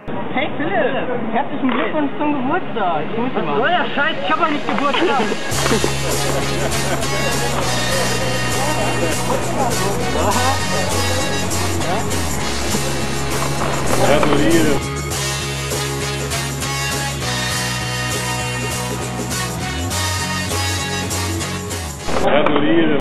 Hey Philipp, herzlichen Glückwunsch zum Geburtstag. Ich muss mal. Oh ja, Scheiß, ich hab ja nicht Geburtstag. Gratuliere. Gratuliere.